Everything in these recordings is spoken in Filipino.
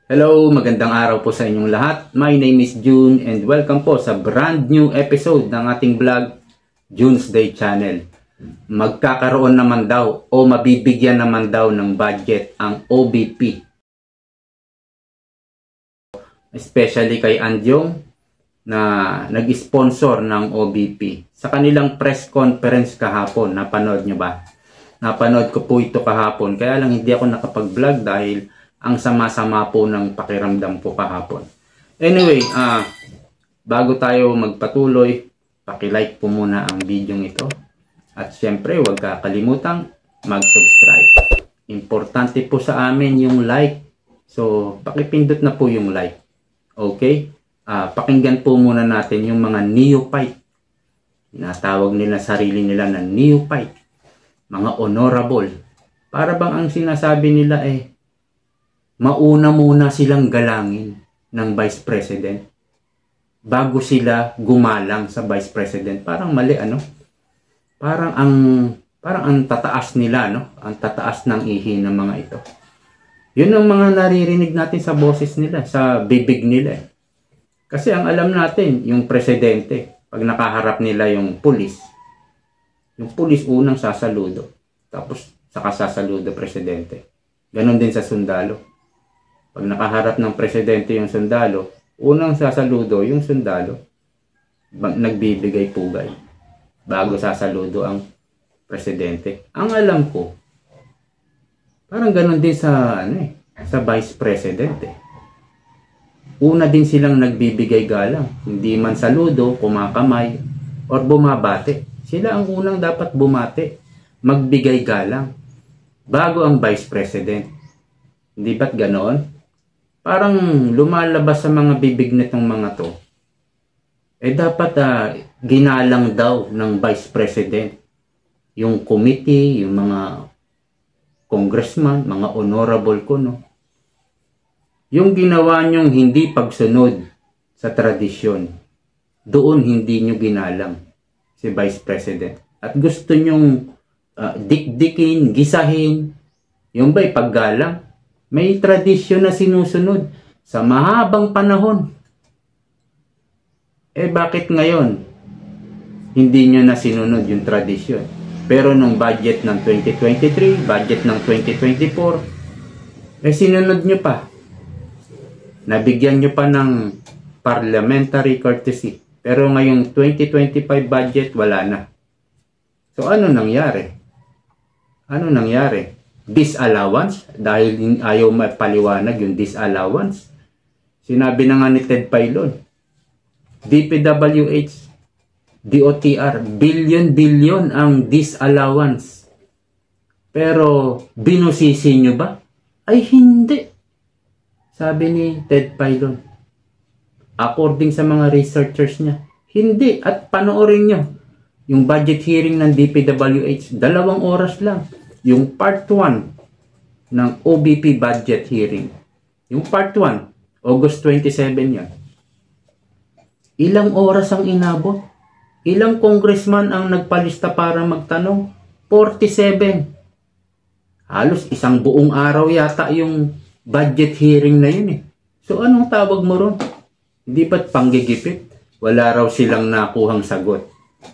Hello, magandang araw po sa inyong lahat. My name is June and welcome po sa brand new episode ng ating vlog, June's Day Channel. Magkakaroon naman daw o mabibigyan naman daw ng budget ang OBP. Especially kay Andyong na nag-sponsor ng OBP. Sa kanilang press conference kahapon, napanood nyo ba? Napanood ko po ito kahapon, kaya lang hindi ako nakapag-vlog dahil ang sama-sama po ng pakiramdam ko kahapon. Anyway, bago tayo magpatuloy, paki-like po muna ang video ito. At syempre, huwag kakalimutang mag-subscribe. Importante po sa amin yung like. So, pakipindot na po yung like. Okay? Pakinggan po muna natin yung mga neophyte. Tinatawag nila sarili nila na neophyte. Mga honorable. Para bang ang sinasabi nila mauna muna silang galangin ng Vice President bago sila gumalang sa Vice President. Parang mali, ano? Parang ang tataas nila, no? Ang tataas ng ihi ng mga ito. Yun ang mga naririnig natin sa boses nila, sa bibig nila. Kasi ang alam natin, yung presidente, pag nakaharap nila yung pulis unang sasaludo. Tapos saka sasaludo presidente. Ganon din sa sundalo. Pag nakaharap ng presidente yung sundalo, unang sasaludo yung sundalo, nagbibigay pugay bago sasaludo ang presidente. Ang alam ko, parang ganon din sa sa vice president. Una din silang nagbibigay galang, hindi man saludo, kumakamay, or bumabate. Sila ang unang dapat bumate, magbigay galang bago ang vice president. Hindi ba't ganoon? Parang lumalabas sa mga bibig nitong mga to. Dapat ginalang daw ng Vice President yung committee, yung mga congressman, mga honorable ko, no? Yung ginawa nyong hindi pagsunod sa tradisyon, doon hindi nyo ginalang si Vice President. At gusto nyong dikdikin, gisahin, yung ba'y paggalang? May tradisyon na sinusunod sa mahabang panahon. Bakit ngayon hindi nyo na sinunod yung tradisyon? Pero nung budget ng 2023, budget ng 2024, sinunod nyo pa. Nabigyan nyo pa ng parliamentary courtesy. Pero ngayong 2025 budget, wala na. So ano nangyari? Ano nangyari? Disallowance, dahil ayaw mapaliwanag yung disallowance. Sinabi na nga ni Ted Pailon, DPWH, DOTR, billion ang disallowance. Pero binusisi nyo ba? Ay hindi. Sabi ni Ted Pailon, according sa mga researchers niya, hindi. At panoorin nyo yung budget hearing ng DPWH, 2 oras lang. Yung part 1 ng OBP budget hearing. Yung part 1, August 27 yan. Ilang oras ang inabot? Ilang congressman ang nagpalista para magtanong? 47. Halos isang buong araw yata yung budget hearing na yun . So anong tawag mo ron? Hindi ba't panggigipit? Wala raw silang nakuhang sagot.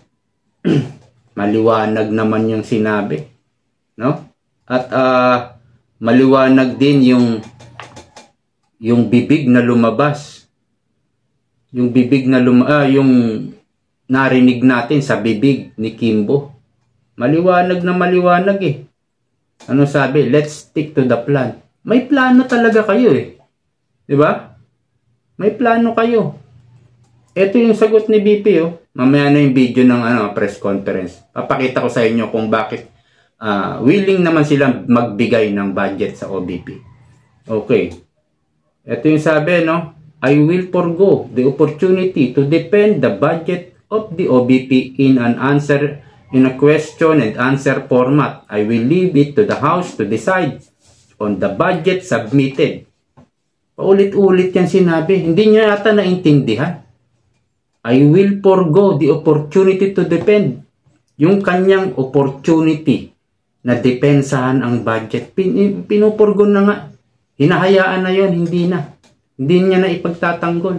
Maliwanag naman yung sinabi. No? At maliwanag din yung bibig na lumabas. Yung bibig na yung narinig natin sa bibig ni Kimbo. Maliwanag na maliwanag . Ano sabi? Let's stick to the plan. May plano talaga kayo . 'Di ba? May plano kayo. Ito yung sagot ni BP . Mamaya na yung video ng press conference. Papakita ko sa inyo kung bakit willing naman silang magbigay ng budget sa OBP. Okay. Ito yung sabi, no? I will forgo the opportunity to defend the budget of the OBP in a question and answer format. I will leave it to the House to decide on the budget submitted. Paulit-ulit yan sinabi. Hindi niya yata naintindihan. I will forgo the opportunity to defend. Yung kanyang opportunity na depensahan ang budget. Pinupurgon na nga. Hinahayaan na yon, hindi na. Hindi niya na ipagtatanggol.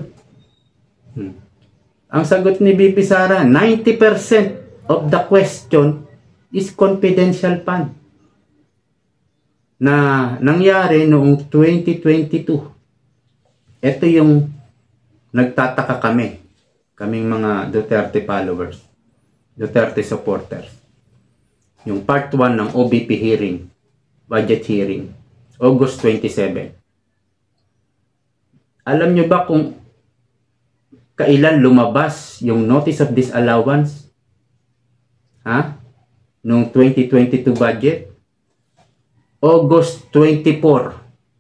Ang sagot ni VP Sara, 90% of the question is confidential fund na nangyari noong 2022. Ito yung nagtataka kaming mga Duterte followers, Duterte supporters. Yung part 1 ng OBP hearing, budget hearing, August 27. Alam nyo ba kung kailan lumabas yung notice of disallowance? Noong 2022 budget? August 24,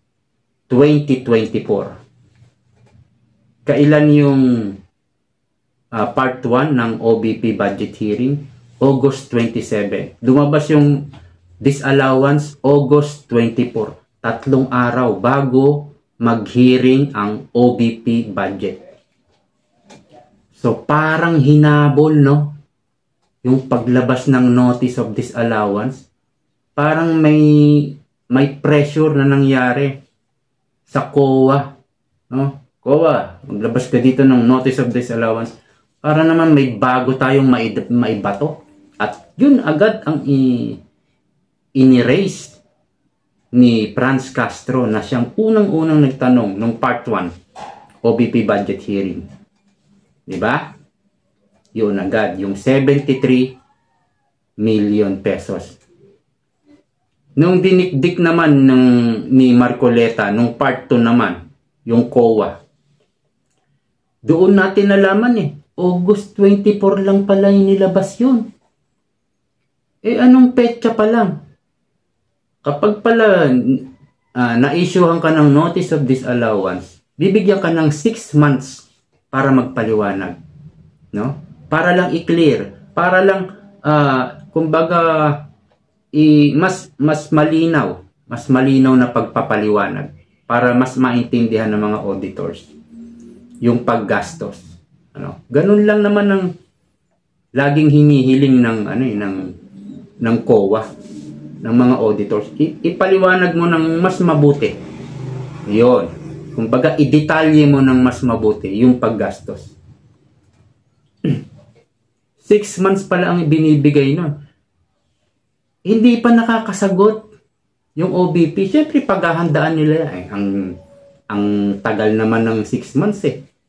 2024. Kailan yung part 1 ng OBP budget hearing? August 27. Lumabas yung disallowance August 24. 3 araw bago mag-hearing ang OBP budget. So parang hinabol, no? Yung paglabas ng notice of disallowance, parang may pressure na nangyari sa COA, no? COA, maglabas ka dito ng notice of disallowance para naman may bago tayong maibato. At yun agad ang in-erase ni Franz Castro na siyang unang-unang nagtanong nung part 1 OBP budget hearing. Diba? Yun agad, yung 73 million pesos. Nung dinikdik naman ni Marcoleta, nung part 2 naman, yung COA, doon natin nalaman August 24 lang pala yung nilabas yun. Anong petsa pa lang? Kapag pala na-issuehan ka ng notice of disallowance, bibigyan ka ng 6 months para magpaliwanag. No? Para lang i-clear. Para lang, kumbaga, mas malinaw. Mas malinaw na pagpapaliwanag. Para mas maintindihan ng mga auditors yung paggastos. Ganun lang naman ang laging hinihiling ng COA, ng mga auditors. Ipaliwanag mo ng mas mabuti. Yun. Kumbaga, i-detalye mo ng mas mabuti yung paggastos. 6 months pala ang binibigay nun. Hindi pa nakakasagot yung OBP. Siyempre, paghahandaan nila ang tagal naman ng 6 months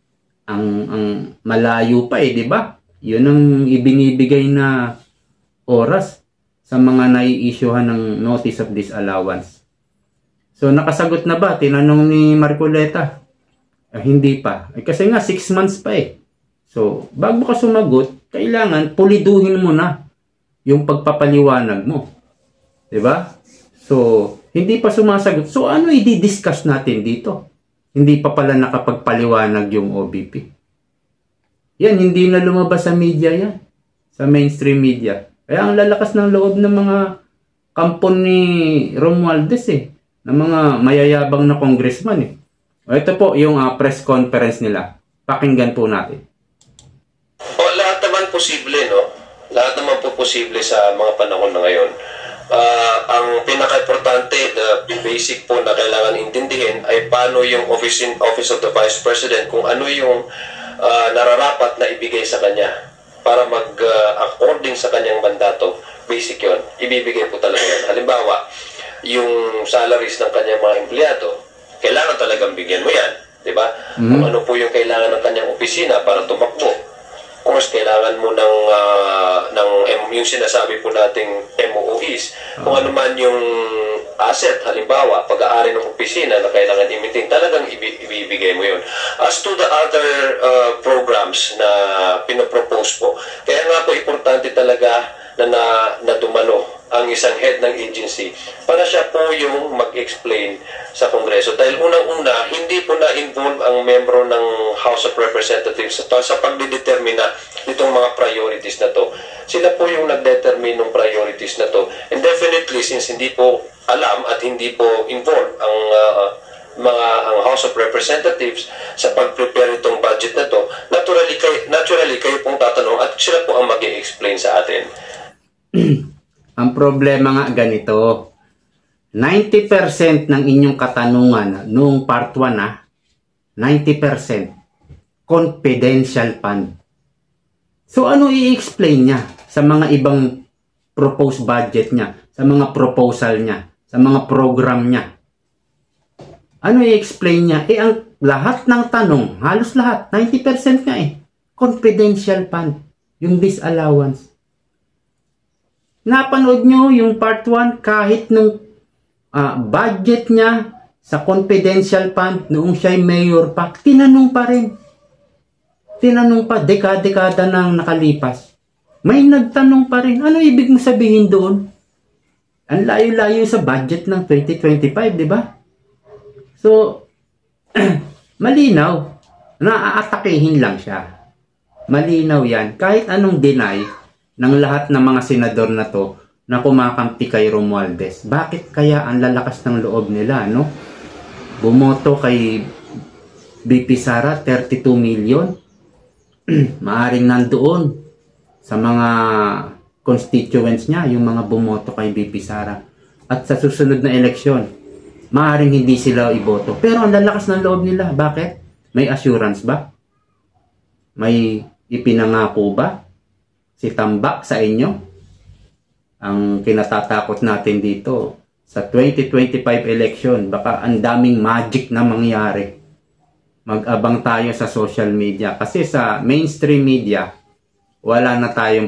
Ang malayo pa di ba? Yun ang ibinibigay na oras sa mga nai-issuehan ng notice of disallowance. So, nakasagot na ba? Tinanong ni Marcoleta. Hindi pa. Kasi nga, 6 months pa So, bago ka sumagot, kailangan puliduhin mo na yung pagpapaliwanag mo. Diba? So, hindi pa sumasagot. So, ano i-discuss natin dito? Hindi pa pala nakapagpaliwanag yung OBP. Yan, hindi na lumabas sa media yan. Sa mainstream media. Kaya ang lalakas ng loob ng mga kampon ni Romualdez ng mga mayayabang na congressman Ito po yung press conference nila. Pakinggan po natin. Lahat naman posible, no? Lahat naman po posible sa mga panahon na ngayon. Ang pinaka-importante, the basic po na kailangan intindihin ay paano yung Office of the Vice President, kung ano yung nararapat na ibigay sa kanya para according sa kanyang mandato. Basic yon, ibibigay po talaga yan. Halimbawa, yung salaries ng kanyang mga empleyado, kailangan talagang bigyan mo yan. Diba? Kung ano po yung kailangan ng kanyang opisina para tumakbo. Of course, kailangan mo yung sinasabi po nating MOOs. Kung ano man yung asset, halimbawa, pag-aari ng opisina na kailangan i-maintain, talagang ibibigay mo yun. As to the other programs na pinopropose po, kaya nga po importante talaga na dumalo ang isang head ng agency para siya po yung mag-explain sa Kongreso. Dahil unang-una, hindi po na-involve ang membro ng House of Representatives sa pagdedetermina nitong mga priorities na to. Sila po yung nag-determine ng priorities na to. And definitely, since hindi po alam at hindi po involved ang House of Representatives sa pag-prepare itong budget na to, naturally kayo pong tatanong at sila po ang mag-i-explain sa atin. Ang problema nga ganito, 90% ng inyong katanungan noong part 1 90% confidential fund. So ano i-explain niya sa mga ibang proposed budget niya, sa mga proposal niya, sa mga program niya? Ano i-explain niya? Ang lahat ng tanong, halos lahat, 90% nga confidential fund, yung disallowance. Napanood nyo yung part 1 kahit nung budget niya sa confidential fund noong siya'y mayor pa, tinanong pa rin. Tinanong pa, dekada-dekada nang nakalipas. May nagtanong pa rin. Ano ibig mo sabihin doon? Ang layo-layo sa budget ng 2025, di ba? So, malinaw. Naaatakihin lang siya. Malinaw yan. Kahit anong deny ng lahat ng mga senador na to na kumakampi kay Romualdez. Bakit kaya ang lalakas ng loob nila, no? Bumoto kay BP Sara, 32 million. Maaring nandoon sa mga constituents niya, yung mga bumoto kay BP Sara. At sa susunod na eleksyon, maaring hindi sila iboto. Pero ang lalakas ng loob nila. Bakit? May assurance ba? May ipinangako ba si Tambak sa inyo? Ang kinatatakot natin dito, sa 2025 election, baka ang daming magic na mangyari. Mag-abang tayo sa social media. Kasi sa mainstream media, wala na tayong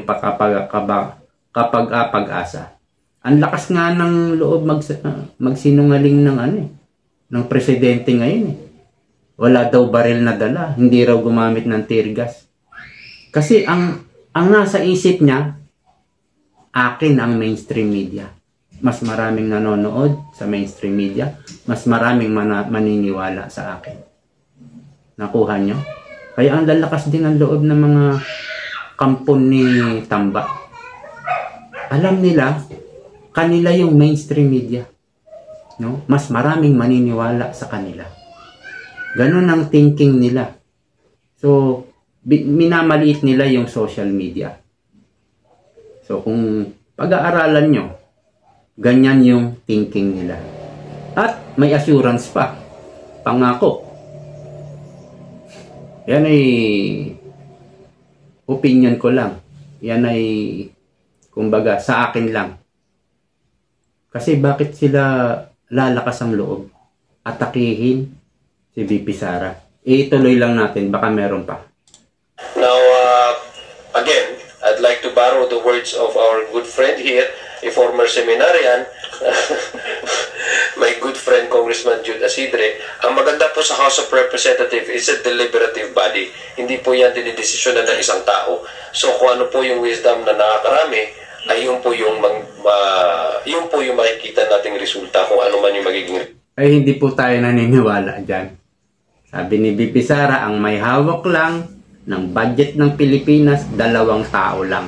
pag-asa. Ang lakas nga ng loob magsinungaling ng presidente ngayon Wala daw baril na dala, hindi raw gumamit ng tear gas. Kasi ang nasa isip niya, akin ang mainstream media. Mas maraming nanonood sa mainstream media, mas maraming maniniwala sa akin. Nakuha nyo? Kaya ang lalakas din ang loob ng mga kampon ni Tamba. Alam nila, kanila yung mainstream media. No? Mas maraming maniniwala sa kanila. Ganun ang thinking nila. So, minamaliit nila yung social media. So, kung pag-aaralan nyo, ganyan yung thinking nila. At may assurance pa. Pangako. Yan ay opinion ko lang. Yan ay, kumbaga, sa akin lang. Kasi bakit sila lalakas ang loob? Atakihin si VP Sara. Ituloy lang natin, baka meron pa. Now, again, I'd like to borrow the words of our good friend here, a former seminarian, my good friend Congressman Jude Asidre. Ang maganda po sa House of Representatives is a deliberative body. Hindi po yan dinidesisyonan ng isang tao. So kung ano po yung wisdom na nakakarami, ay yun po yung makikita nating resulta kung ano man yung magiging. Ay hindi po tayo naniniwala dyan. Sabi ni VP Sara, ang may hawak lang ng budget ng Pilipinas, 2 tao lang.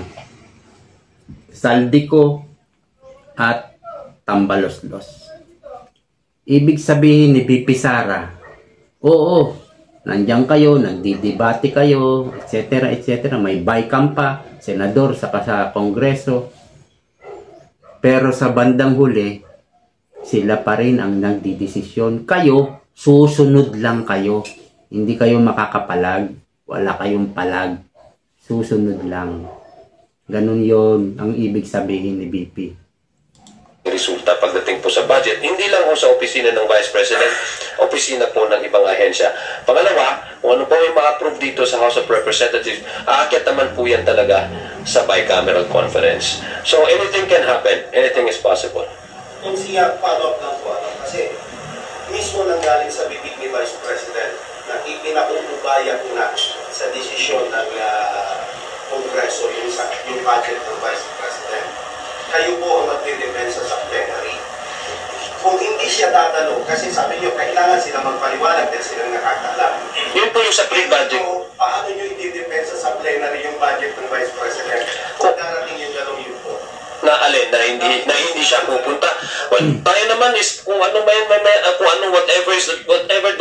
Saldico at Tambaloslos. Ibig sabihin ni VP Sara, oo, nandiyan kayo, nagdidebate kayo, etc. etc. May bycam pa, senador saka sa kongreso. Pero sa bandang huli, sila pa rin ang nagdidesisyon. Kayo, susunod lang kayo. Hindi kayo makakapalag. Wala kayong palag. Susunod lang. Ganun yon ang ibig sabihin ni BP. Resulta pagdating po sa budget, hindi lang po sa opisina ng Vice President, opisina po ng ibang ahensya. Pangalawa, kung ano po yung ma-approve dito sa House of Representatives, aakyat naman po yan talaga sa bicameral conference. So anything can happen, anything is possible. Kung siya follow-up lang po, kasi mismo nanggaling sa bibig ni Vice President na ipinakukubayan na sa desisyon ng Kongreso yung budget ng Vice President. Kayo po ang magdidepensa sa plenary. Kung hindi siya tatanong, kasi sabi niyo, kailangan sila magpaliwanag dahil silang nakakaalam. Yun po yung sa pre-budget. So, paano niyo i-depensa sa plenary yung budget ng Vice President? Kung darating yung gano'ng yun po. Na alin, na hindi siya pupunta. Well, tayo naman is kung ano whatever documents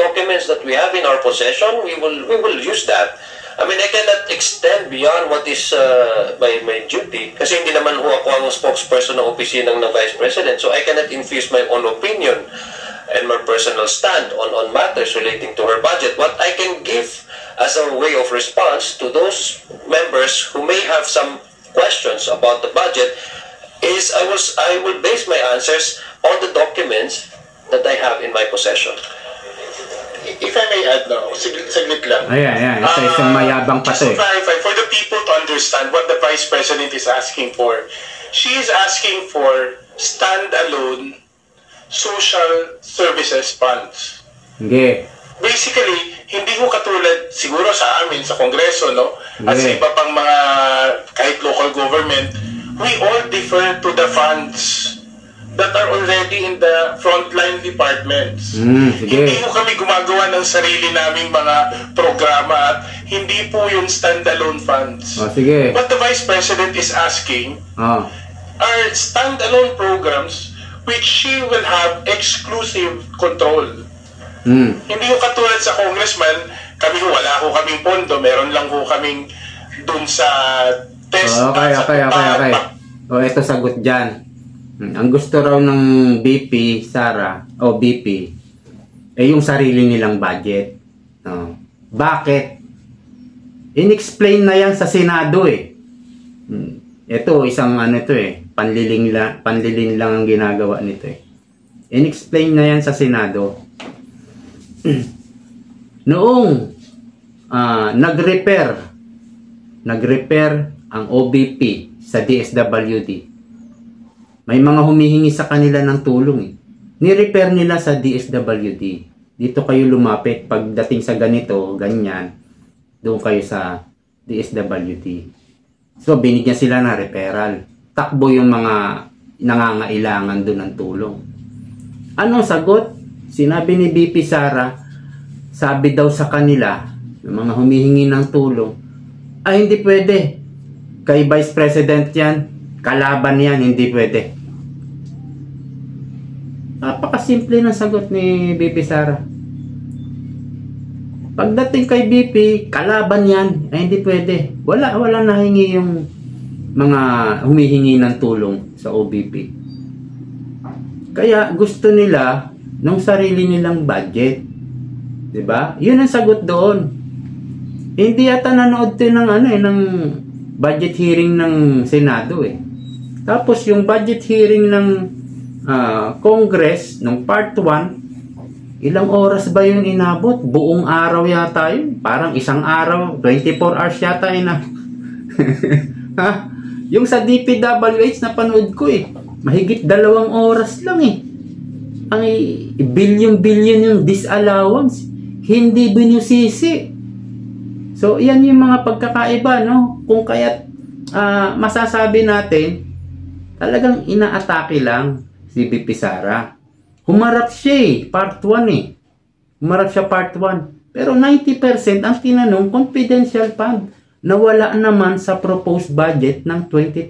documents that we have in our possession, we will use that. I mean, I cannot extend beyond what is my duty kasi hindi naman ako ang spokesperson ng opisina ng Vice President, so I cannot infuse my own opinion and my personal stand on matters relating to her budget. What I can give as a way of response to those members who may have some questions about the budget is I will base my answers on the documents that I have in my possession. If I may add, no, saglit lang. Ayan. Ito isang mayabang pa Just to to. clarify, for the people to understand what the Vice President is asking for, she is asking for standalone social services funds. Okay. Basically, hindi ko katulad siguro sa amin, sa Kongreso, no? At sa Okay. iba pang mga kahit local government, we all defer to the funds that are already in the frontline departments. Sige. Hindi mo kami gumagawa ng sarili naming mga programa at hindi po yung standalone funds. Sige. What the Vice President is asking Oh. are standalone programs which she will have exclusive control. Hindi ko katulad sa congressman, kami wala ko kaming pondo, meron lang ko kaming dun sa test. Okay. O, ito sagot dyan. Ang gusto raw ng BP Sara o BP yung sarili nilang budget. Bakit? In-explain na yan sa Senado Ito isang panliling lang ang ginagawa nito In-explain na yan sa Senado. Noong nag-repair ang OBP sa DSWD, may mga humihingi sa kanila ng tulong Ni-repair nila sa DSWD. Dito kayo lumapit. Pagdating sa ganito, ganyan, doon kayo sa DSWD. So, binigyan sila ng referral. Takbo yung mga nangangailangan doon ng tulong. Anong sagot? Sinabi ni BP Sara, sabi daw sa kanila, yung mga humihingi ng tulong, ay hindi pwede. Kay Vice President yan, kalaban yan, hindi pwede. Napakasimple ng sagot ni BP Sara. Pagdating kay BP, kalaban yan, ay hindi pwede. Wala nahingi yung mga humihingi ng tulong sa OBP. Kaya gusto nila ng sarili nilang budget. 'Di ba? 'Yun ang sagot doon. Hindi yata nanood din ng budget hearing ng Senado Tapos yung budget hearing ng Congress ng part 1, ilang oras ba yun inabot? Buong araw yata yun. Parang isang araw, 24 hours yata ha? Yung sa DPWH na panood ko mahigit 2 oras lang Ang billion yung disallowance, hindi binusisi. So, yan yung mga pagkakaiba, no? Kung kaya't masasabi natin, talagang inaatake lang si BP Sara. Humarap siya part 1 Humarap siya part 1. Pero 90% ang tinanong, confidential fund, na wala naman sa proposed budget ng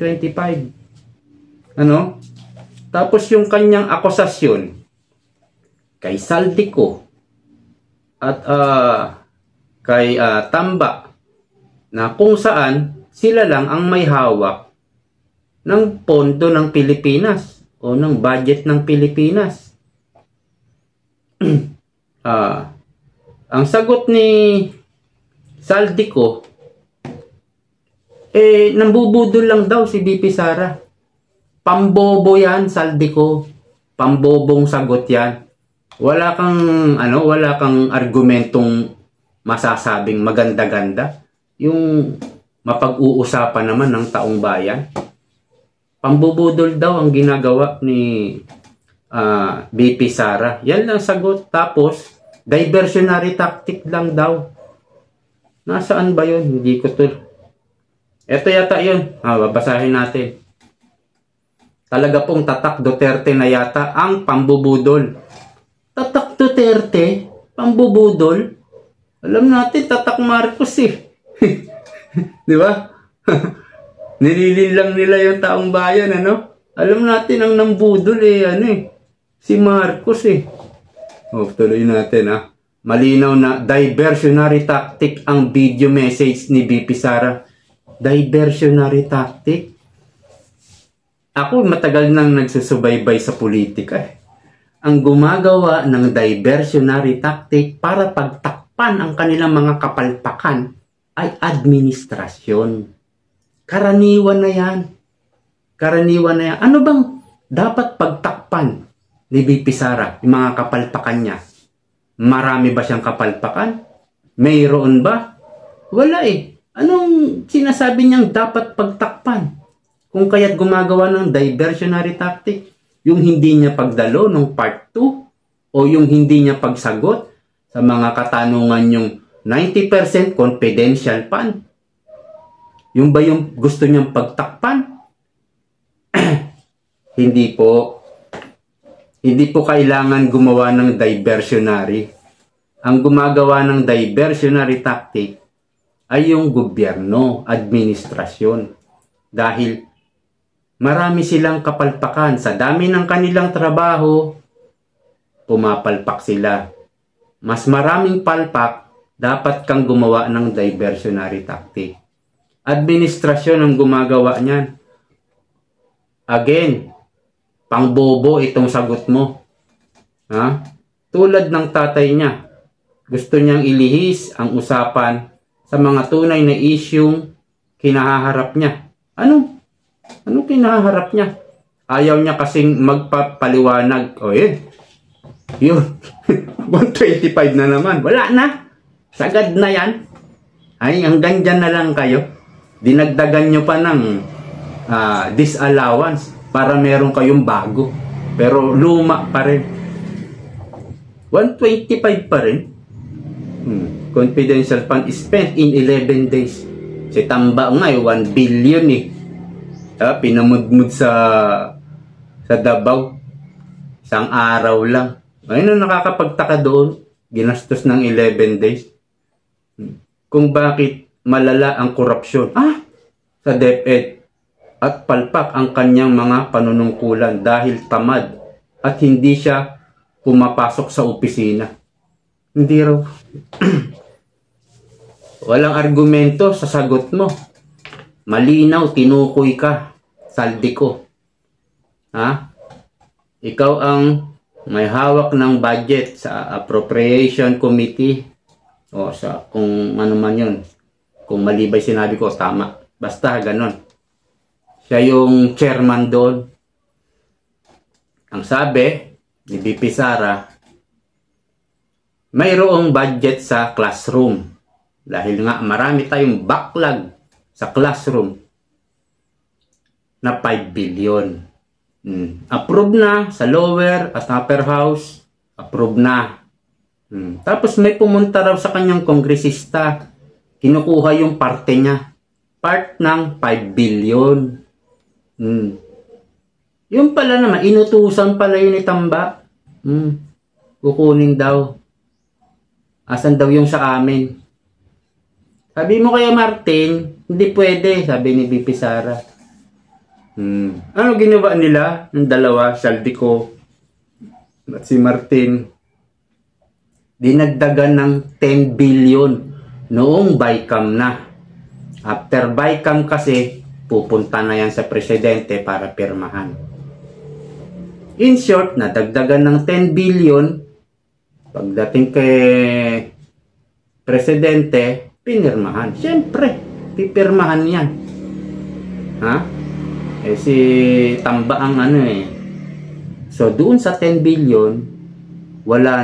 2025. Ano? Tapos yung kanyang akusasyon kay Saldico at kay Tamba na kung saan sila lang ang may hawak ng pondo ng Pilipinas o ng budget ng Pilipinas. Ang sagot ni Saldico nambubudol lang daw si BP Sara. Pambobo yan, Saldico. Pambobong sagot yan. Wala kang argumentong masasabing maganda-ganda. Yung mapag-uusapan naman ng taong bayan. Pambubudol daw ang ginagawa ni BP Sara. Yan lang sagot. Tapos, diversionary tactic lang daw. Nasaan ba yun? Hindi ko to. Ito yata yun. Babasahin natin. Talaga pong tatak Duterte na yata ang pambubudol. Tatak Duterte? Pambubudol? Alam natin, tatak Marcos Di ba? Nililin lang nila yung taong bayan, Alam natin ang nambudol si Marcos Tuloy natin, Malinaw na diversionary tactic ang video message ni VP Sara. Diversionary tactic? Ako matagal nang nagsusubaybay sa politika. Ang gumagawa ng diversionary tactic para pagtakpan ang kanilang mga kapalpakan ay administrasyon. Karaniwan na yan. Karaniwan na yan. Ano bang dapat pagtakpan ni VP Sara, yung mga kapalpakan niya? Marami ba siyang kapalpakan? Mayroon ba? Wala eh. Anong sinasabi niyang dapat pagtakpan? Kung kaya't gumagawa ng diversionary tactic, yung hindi niya pagdalo ng part 2 o yung hindi niya pagsagot sa mga katanungan yung 90% confidential pan. Yung ba yung gusto niyang pagtakpan? Hindi po. Hindi po kailangan gumawa ng diversionary. Ang gumagawa ng diversionary tactic ay yung gobyerno, administrasyon. Dahil marami silang kapalpakan. Sa dami ng kanilang trabaho, pumapalpak sila. Mas maraming palpak, dapat kang gumawa ng diversionary tactic. Administrasyon ang gumagawa niyan. Again, pangbobo itong sagot mo. Ha? Tulad ng tatay niya. Gusto niyang ilihis ang usapan sa mga tunay na isyung kinaharap niya. Ano kinaharap niya? Ayaw niya kasing magpapaliwanag. O yun. Yun. 125 na naman. Wala na. Sagad na yan. Ay, hanggang dyan na lang kayo. Dinagdagan nyo pa ng disallowance para meron kayong bago. Pero luma pa rin. 125 pa rin. Confidential fund is spent in 11 days. Si Tamba nga 1 billion eh. Pinamudmud sa Davao. Isang araw lang. Ayun ang nakakapagtaka doon. Ginastos ng 11 days. Kung bakit malala ang korupsyon. Sa DepEd. At palpak ang kanyang mga panunungkulan dahil tamad at hindi siya pumapasok sa opisina. Hindi raw. Walang argumento sa sagot mo. Malinaw, tinukoy ka. Saldi ko. Ikaw ang may hawak ng budget sa Appropriation Committee. O sa kung ano man yun. Kung mali ba sinabi ko, tama. Basta ganon. Siya yung chairman doon. Ang sabi ni VP Sara, mayroong budget sa classroom. Dahil nga marami tayong backlog sa classroom na 5 billion. Approve na sa lower at upper house. Approve na. Tapos may pumunta raw sa kanyang kongresista. Kinukuha yung parte niya. Part ng 5 billion. Yung pala naman, inutusan pala yun ni Tamba. Kukunin daw. Asan daw yung sa amin? Sabi mo kaya Martin, hindi pwede, sabi ni VP Sara. Ano ginawa nila? Ng dalawa, Saldico at si Martin. Dinagdagan ng 10 billion noong BICAM na. After BICAM kasi, pupunta na yan sa presidente para pirmahan. In short, nadagdagan ng 10 billion. Pagdating kay presidente, pinirmahan. Siyempre, pipirmahan yan. Si Tamba ang ano eh. So, doon sa 10 billion, wala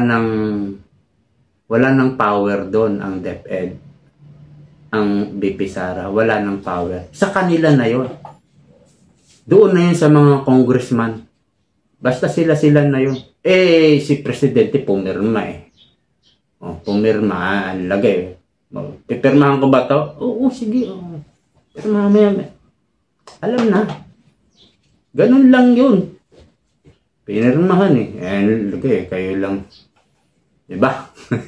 nang power doon ang DepEd. Ang VP Sara, wala nang power. Sa kanila na yon. Doon na yun sa mga congressman. Basta sila na yun. Si presidente pumirma eh. Pumirma, lagay. Pipirmahan ko ba to? Oo, sige. Pirmahan mo yan. Alam na. Ganun lang yun. Pinirmahan eh. Lagay, kayo lang. Diba?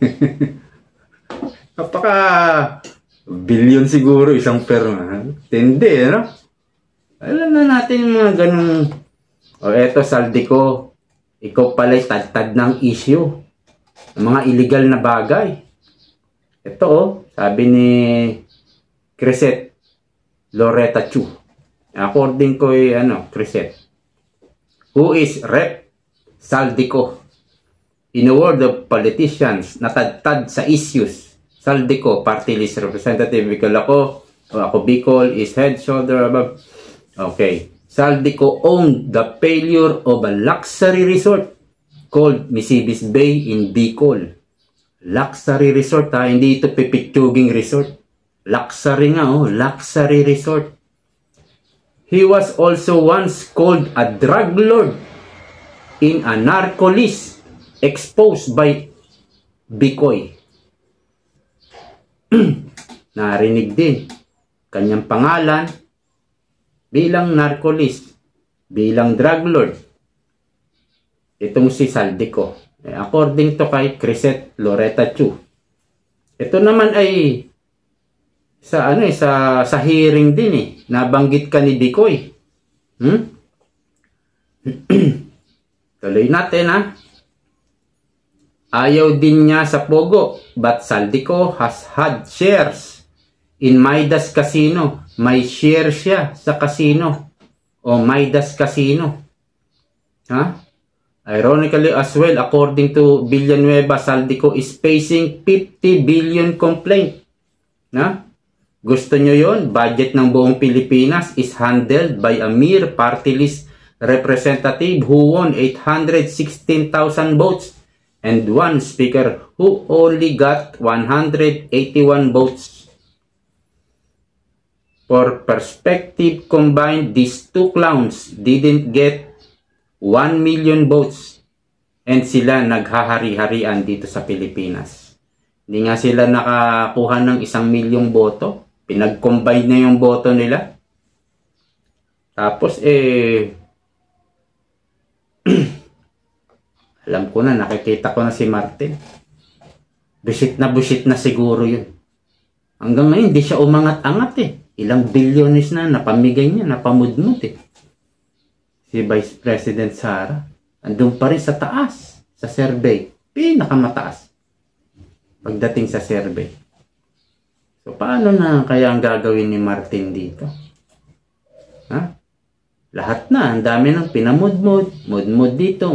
Kapaka billion siguro isang pirma. Tindi, no? Alam na natin yung mga ganun. Eto, Saldico. Ikaw pala'y tad-tad ng issue. Mga illegal na bagay. Ito sabi ni Crisette Loretta Chu. According ko Crisette. Who is Rep. Saldico? In a world of politicians, natadtad sa issues. Saldico, party list representative. Bicol ako Bicol is head, shoulder above. Okay. Saldico owned the failure of a luxury resort called Nisibis Bay in Bicol. Luxury resort hindi ito pipitsuging resort. Luxury nga luxury resort. He was also once called a drug lord in a narco list exposed by Bicoy. Narinig din kanyang pangalan bilang narco list, bilang drug lord. Itong si Saldico. According to kay Crisette Loretta Chu. Ito naman ay sa hearing din nabanggit ka ni Bicoy. Tuloy natin Ayaw din niya sa Pogo, but Saldico has had shares in Midas Casino. May share siya sa casino o Midas Casino. Ironically as well, according to Villanueva, Saldico is facing 50 billion complaint. Gusto nyo yon? Budget ng buong Pilipinas is handled by a mere party list representative who won 816,000 votes and one speaker who only got 181 votes. For perspective combined, these two clowns didn't get 1 million votes and sila naghahari-harian dito sa Pilipinas. Hindi nga sila nakakuha ng 1 milyong boto. Pinag-combine na yung boto nila. Tapos alam ko na, nakikita ko na si Martin. Busit na siguro yun. Hanggang ngayon, hindi siya umangat-angat Ilang bilyones na napamigay niya, napamudmud Si Vice President Sara, andun pa rin sa taas, sa survey. Pinakamataas. Pagdating sa survey. So, paano na kaya ang gagawin ni Martin dito? Lahat na, ang dami ng pinamudmud. Mudmud dito,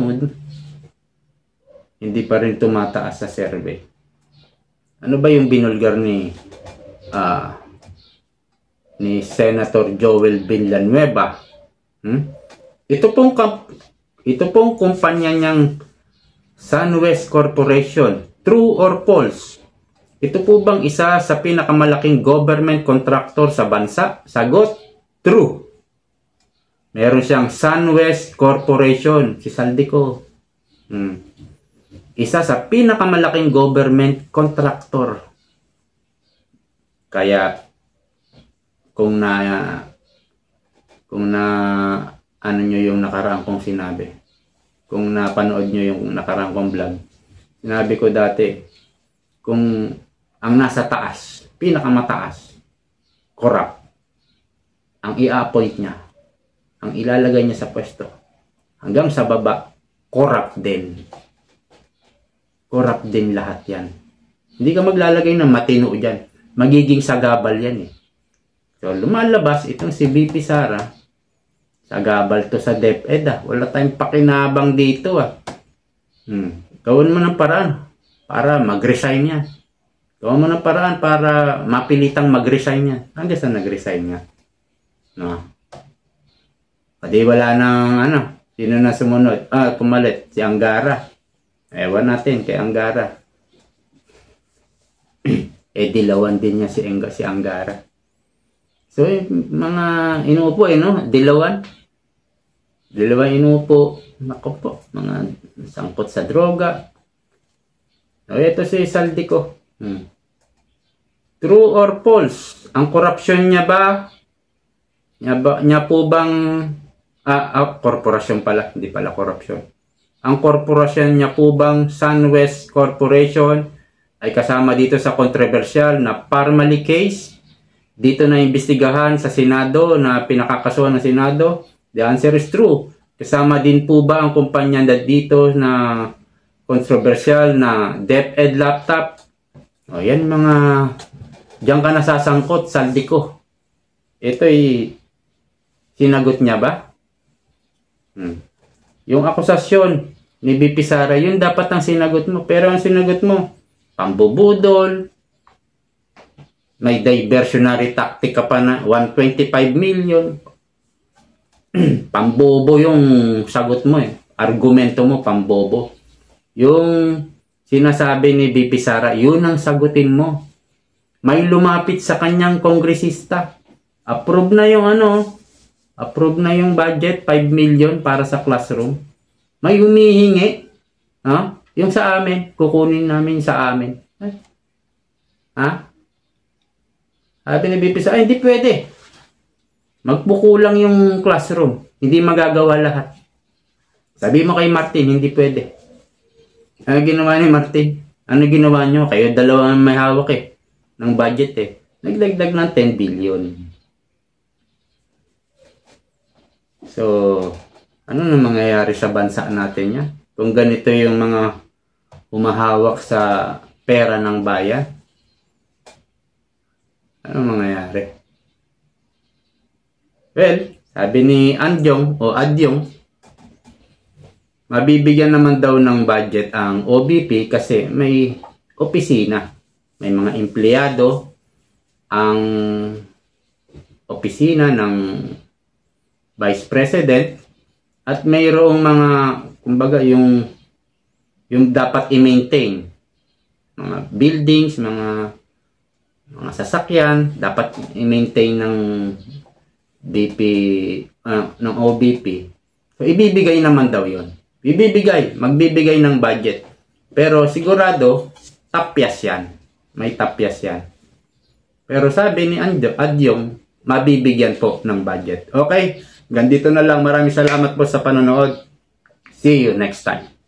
hindi pa rin tumataas sa survey. Ano ba yung binulgar ni Senator Joel Villanueva? Ito pong kumpanya niyang SunWest Corporation, true or false? Ito po bang isa sa pinakamalaking government contractor sa bansa? Sagot, true. Meron siyang SunWest Corporation, si Saldico. Isa sa pinakamalaking government contractor. Kaya kung ano nyo yung nakaraang kong sinabi, kung napanood nyo yung nakaraang kong vlog, sinabi ko dati, kung ang nasa taas, pinakamataas, corrupt, ang i-appoint niya, ang ilalagay niya sa pwesto, hanggang sa baba, corrupt din. Corrupt din lahat yan. Hindi ka maglalagay ng matino dyan. Magiging sagabal yan So, lumalabas itong si VP Sara. Sagabal to sa DepEd Wala tayong pakinabang dito Gawin mo ng paraan para mag-resign yan. Gawin mo ng paraan para mapilitang mag-resign yan. Hanggang sa nag-resign nga. Pwede wala nang sino na sumunod? Pumalit. Si Angara. Ewan natin kay Angara. Dilawan din niya si Angara. So, mga inuupo Dilawan. Dilawan inuupo. Naku po. Mga sangkot sa droga. Ito si Saldico. True or false? Ang korupsyon niya ba? Niya po bang korporasyon pala. Hindi pala korupsyon. Ang korporasyon niya po bang SunWest Corporation ay kasama dito sa controversial na Parmali case? Dito na imbestigahan sa Senado na pinakakasuhan ng Senado? The answer is true. Kasama din po ba ang kumpanya dito na controversial na DepEd laptop. O yan mga, diyan ka nasasangkot, saldi ko. Ito'y sinagot niya ba? Yung akusasyon ni BP Sara, yun dapat ang sinagot mo. Pero ang sinagot mo, pambubudol, may diversionary tactic ka pa na 125 million. Pambobo yung sagot mo eh. Argumento mo, pambobo. Yung sinasabi ni BP Sara, yun ang sagutin mo. May lumapit sa kanyang kongresista. Approve na yung approve na yung budget, 5 million para sa classroom. May humihingi. Yung sa amin, kukunin namin sa amin. Sabi ni BP Sara, hindi pwede. Magbuko lang yung classroom. Hindi magagawa lahat. Sabi mo kay Martin, hindi pwede. Ano ginawa ni Martin? Ano ginawa nyo? Kayo dalawa may hawak ng budget Nagdagdag ng 10 billion. So, ano na mangyayari sa bansa natin yan? Kung ganito yung mga humahawak sa pera ng bayan, ano mangyayari? Well, sabi ni Adyong, mabibigyan naman daw ng budget ang OBP kasi may opisina. May mga empleyado ang opisina ng Vice President at mayroong mga, kumbaga, yung dapat i-maintain. Mga buildings, mga sasakyan, dapat i-maintain ng ng OBP. So, ibibigay naman daw yon. Magbibigay ng budget. Pero sigurado, tapyas yan. May tapyas yan. Pero sabi ni Adyong, mabibigyan po ng budget. Okay, ganito na lang. Maraming salamat po sa panonood. See you next time.